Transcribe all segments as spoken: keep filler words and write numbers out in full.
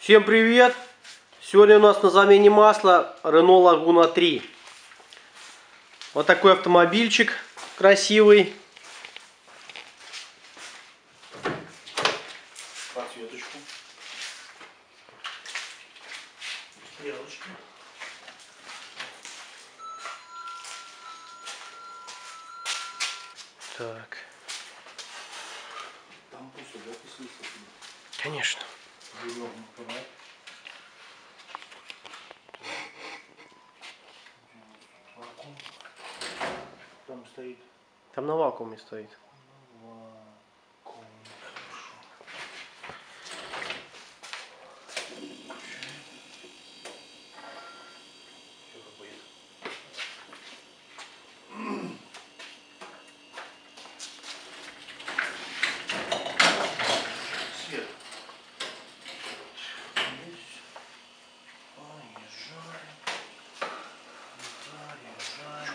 Всем привет! Сегодня у нас на замене масла Renault Laguna три. Вот такой автомобильчик красивый. Подсветочку. Стрелочки. Так. Там пусто, да, посвистывает? Конечно. Там стоит. Там на вакууме стоит. Вакуум. Что будет? Свет. Поезжаем. Заезжаем.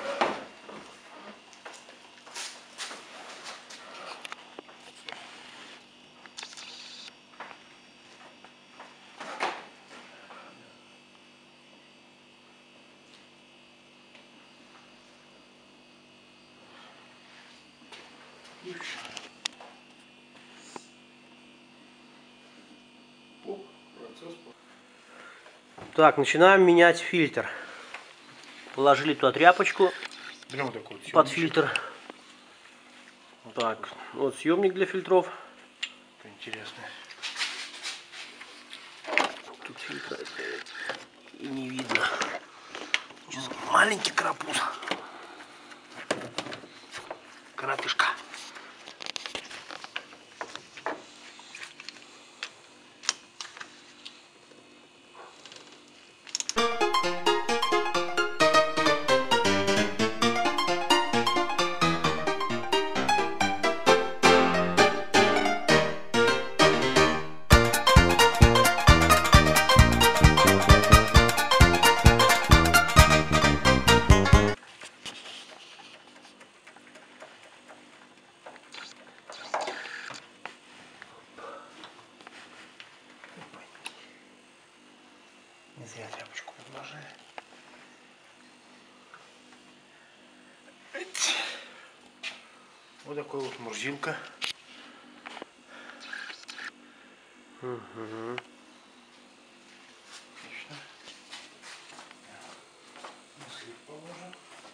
Оп, процесс. Так, начинаем менять фильтр. Положили туда тряпочку Берем такой вот под съемничек. фильтр. Так, вот съемник для фильтров. Это интересно. Тут фильтра и не видно. Сейчас маленький карапуз. Карапишка. Не зря тряпочку подложили. Вот такой вот мурзилка. Угу. Отлично. Слив положим.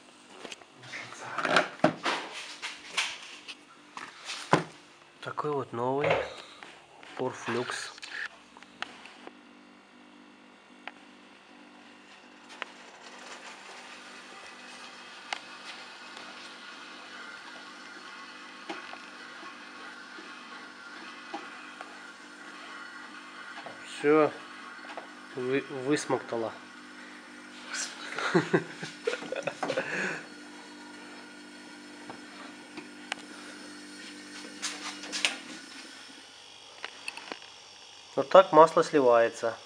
Такой вот новый Porflux. Все вы, высмоктала. Вот так масло сливается.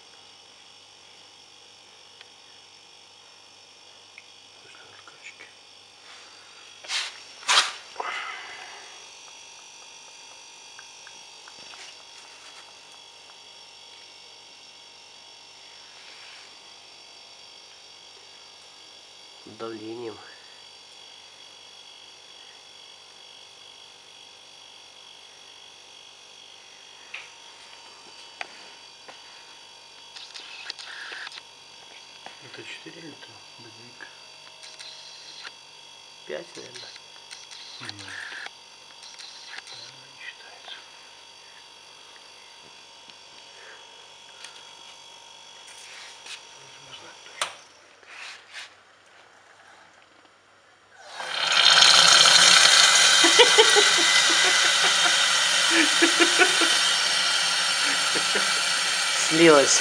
Давлением. Это четыре литра бензинка. пять, наверное. Нет. Наверное, не считается. Нужно знать точно. Слилось.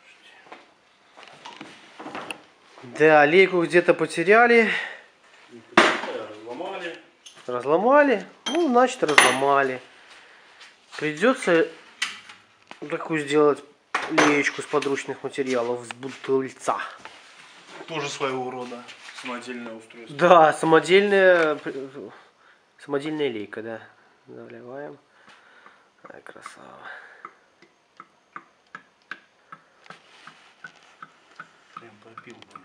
Да, лейку где-то потеряли. Разломали. Разломали. Ну, значит, разломали. Придется такую сделать леечку с подручных материалов, с бутыльца. Тоже своего рода самодельное устройство. Да, самодельная, самодельная лейка, да. Заливаем. Ай, красава. Попил, блин.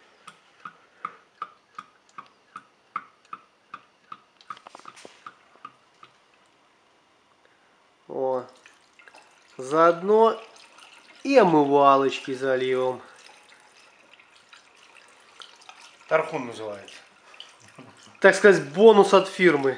О, заодно и омывалочки зальем. Тархун называется. Так сказать, бонус от фирмы.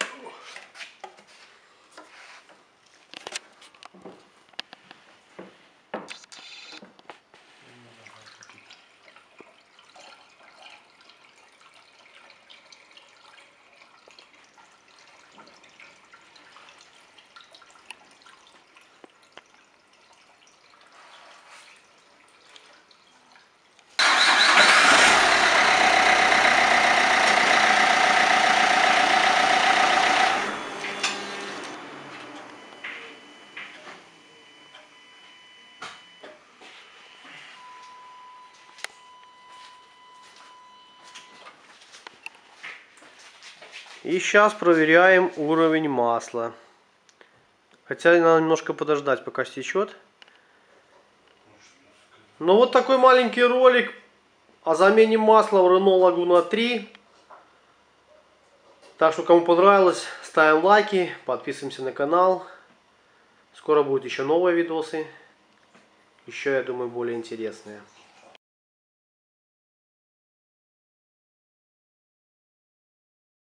И сейчас проверяем уровень масла. Хотя надо немножко подождать, пока стечет. Ну вот такой маленький ролик о замене масла в Renault Laguna три. Так что кому понравилось, ставим лайки, подписываемся на канал. Скоро будут еще новые видосы. Еще, я думаю, более интересные.